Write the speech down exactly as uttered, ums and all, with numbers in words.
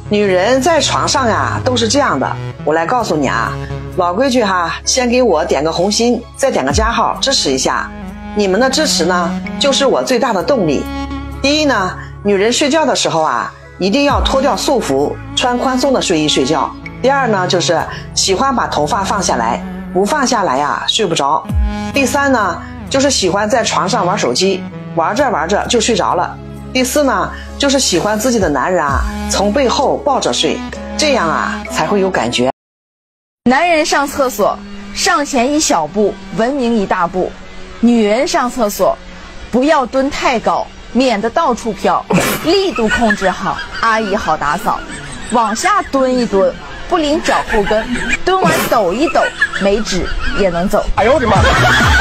女人在床上呀都是这样的，我来告诉你啊，老规矩哈，先给我点个红心，再点个加号支持一下。你们的支持呢，就是我最大的动力。第一呢，女人睡觉的时候啊，一定要脱掉束缚，穿宽松的睡衣睡觉。第二呢，就是喜欢把头发放下来，不放下来呀睡不着。第三呢，就是喜欢在床上玩手机，玩着玩着就睡着了。第四呢，就是喜欢自己的男人啊从背后抱着睡，这样啊才会有感觉。 男人上厕所上前一小步，文明一大步；女人上厕所不要蹲太高，免得到处飘，力度控制好，阿姨好打扫。往下蹲一蹲，不淋脚后跟，蹲完抖一抖，没纸也能走。 哎呦我的妈！